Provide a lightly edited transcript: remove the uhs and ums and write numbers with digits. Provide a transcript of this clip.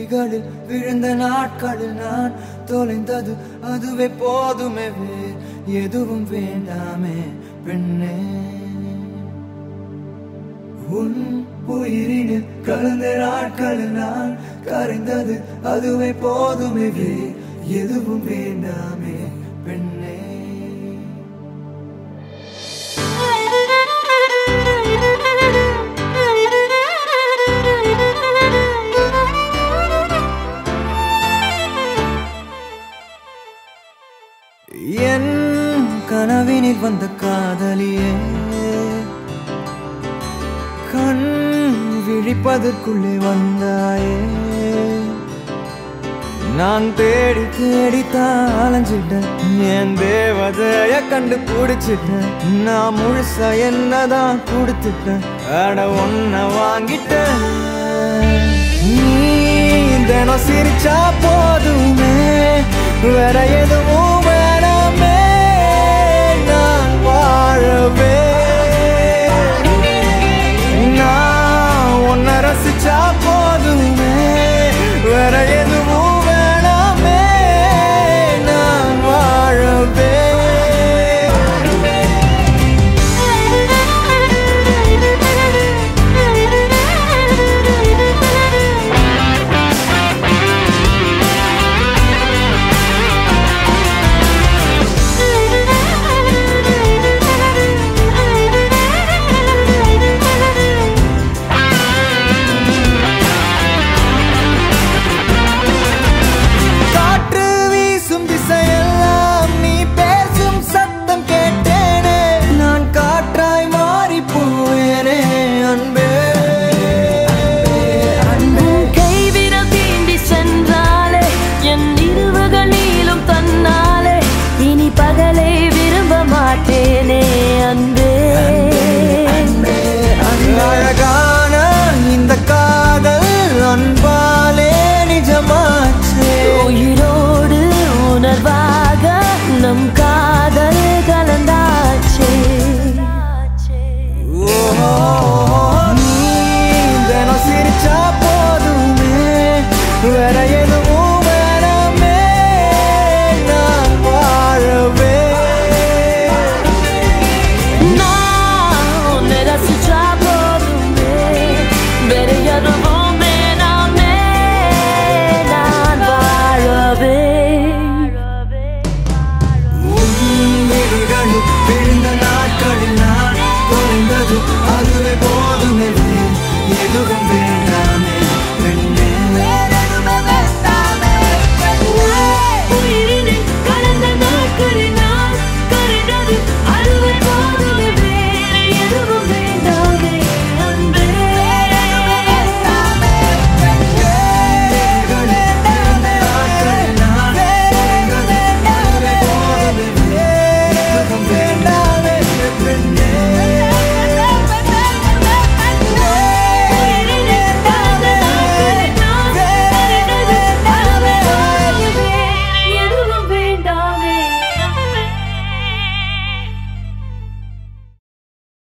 விழிகளில் விழுந்த நாட்களில் நான் தொலைந்தது அதுவே போதுமே எதுவும் வேண்டாமே பெண்ணே உன் உயிரினில் கலந்த நாட்களில் நான் கரைந்தது அதுவே போதுமே எதுவும் வேண்டாமே பெண்ணே என் கனவினில் வந்த காதலியே கண் விழிப்பதற்குள்ளே வந்தாயே நான் தேடி தேடித்தான் அலைஞ்சிட்டேன் என் தேவதைய கண்டு பிடிச்சிட்டேன் நான் முழுசா என்னதான் கொடுத்துட்டேன் அட ஒன்ன வாங்கிட்டேன் நீ தினம் சிரிச்சா போதுமே வேற எதுவும்